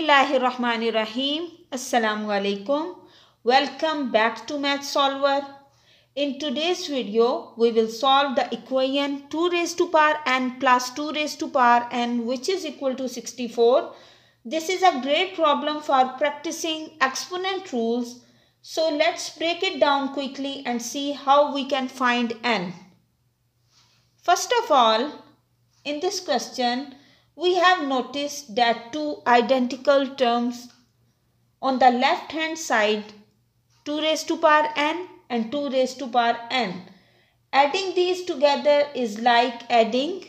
Bismillahirrahmanirrahim. Assalamu alaikum. Welcome back to Math Solver. In today's video, we will solve the equation 2 raised to power n plus 2 raised to power n, which is equal to 64. This is a great problem for practicing exponent rules. So let's break it down quickly and see how we can find n. First of all, in this question, we have noticed that two identical terms on the left hand side, 2 raised to power n and 2 raised to power n. Adding these together is like adding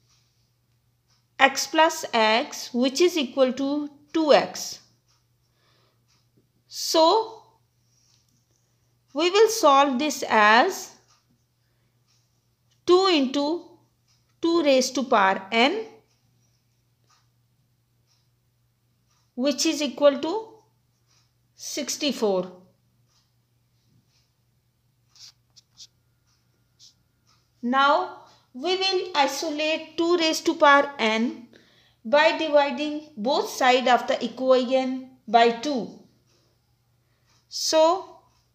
x plus x, which is equal to 2x. So we will solve this as 2 into 2 raised to power n, which is equal to 64. Now we will isolate 2 raised to power n by dividing both sides of the equation by 2. So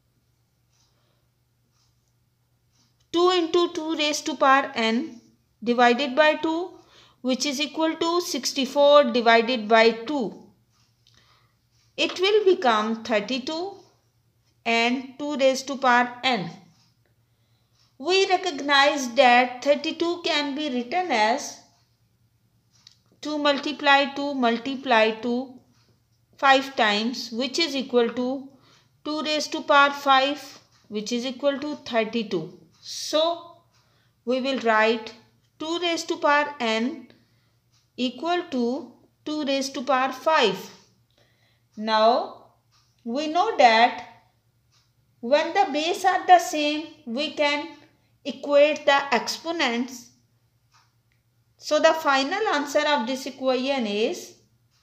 2 into 2 raised to power n divided by 2, which is equal to 64 divided by 2. It will become 32 and 2 raised to power n. We recognize that 32 can be written as 2 multiply 2 multiply 2 5 times, which is equal to 2 raised to power 5, which is equal to 32. So we will write 2 raised to power n equal to 2 raised to power 5. Now we know that when the base are the same, we can equate the exponents. So the final answer of this equation is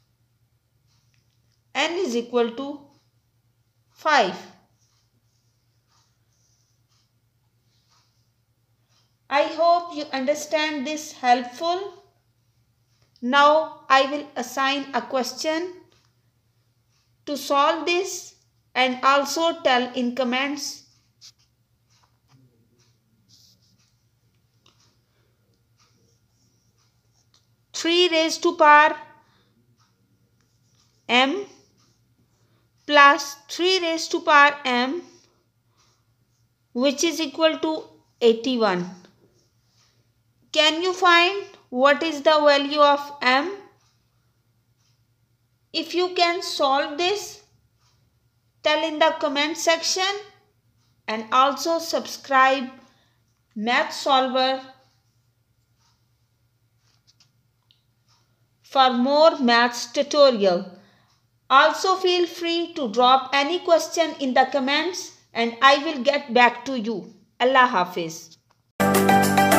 n is equal to 5. I hope you understand this helpful. Now I will assign a question to solve this and also tell in comments. Three raised to power m plus 3 raised to power m, which is equal to 81. Can you find what is the value of m? If you can solve this, tell in the comment section and also subscribe Math Solver for more maths tutorial. Also feel free to drop any question in the comments and I will get back to you. Allah Hafiz.